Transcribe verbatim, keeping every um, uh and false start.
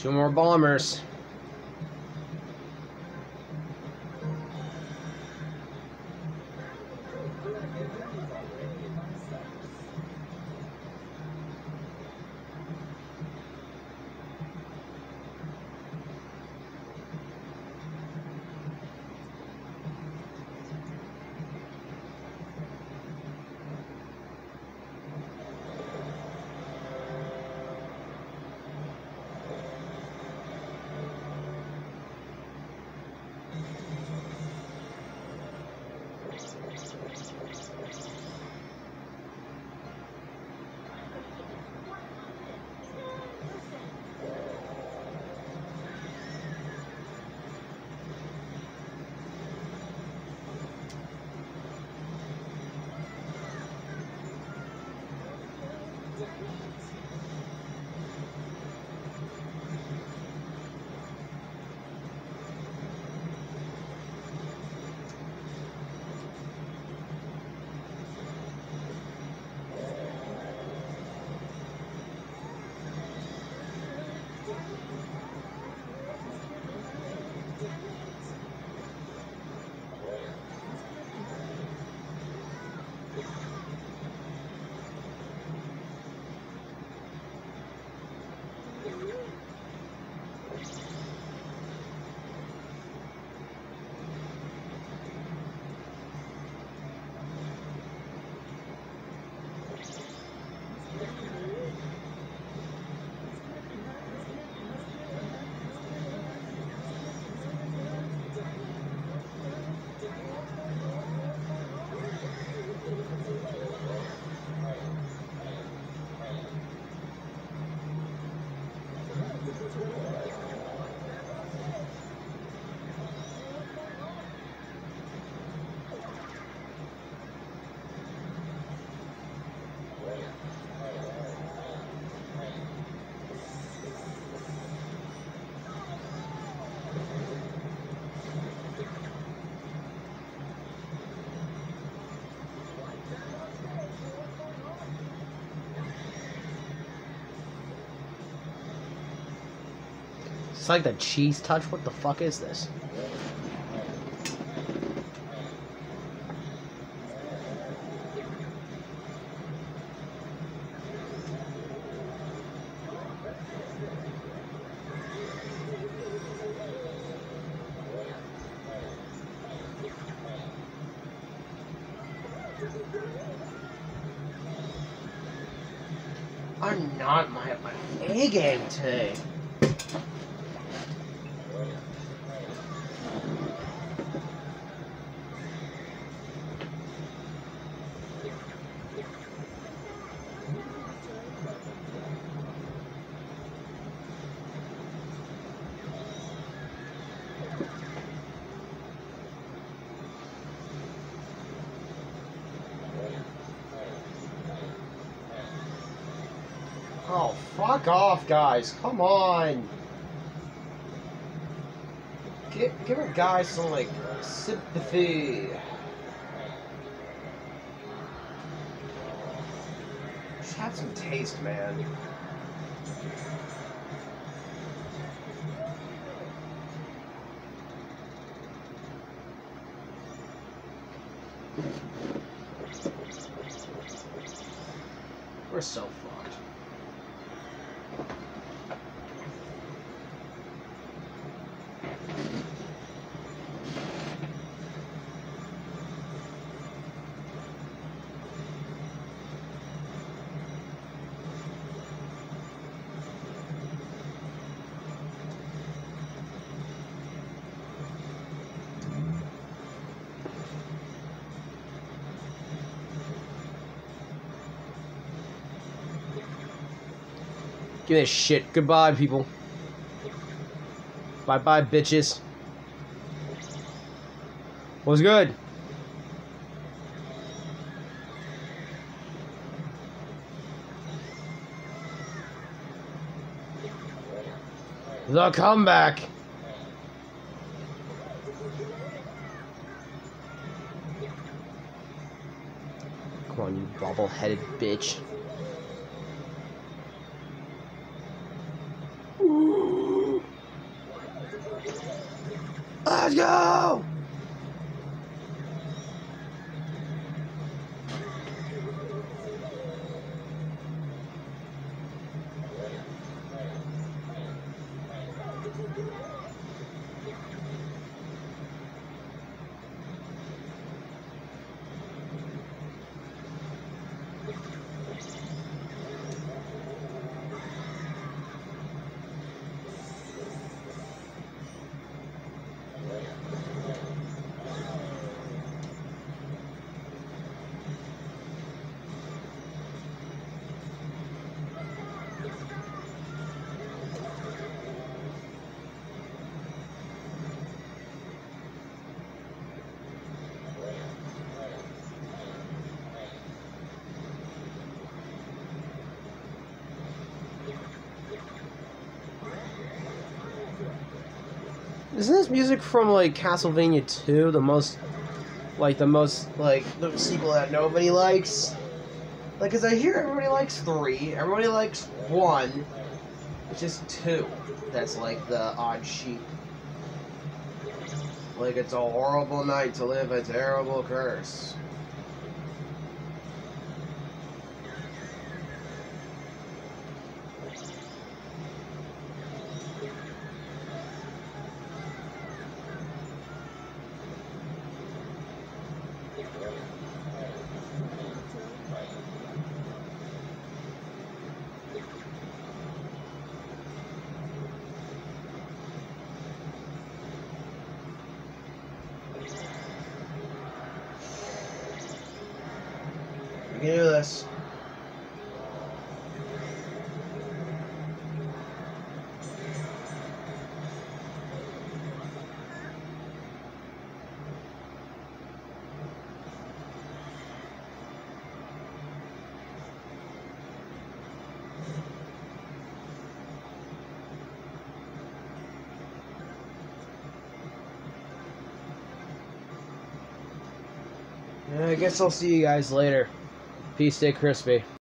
Two more bombers. It's like the cheese touch. What the fuck is this? I'm not my my A game today. Oh, fuck off, guys. Come on. Give, give a guy some, like, sympathy. Just have some taste, man. We're so fucked. Give me this shit. Goodbye, people. Bye-bye, bitches. What's good? The comeback. Come on, you bobble-headed bitch. Ooh. Let's go! Isn't this music from, like, Castlevania two? The most, like, the most, like, the sequel that nobody likes? Like, cause I hear everybody likes three, everybody likes one, it's just two that's, like, the odd sheep. Like, it's a horrible night to live a terrible curse. You can do this. Yeah, I guess I'll see you guys later. Peace, stay crispy.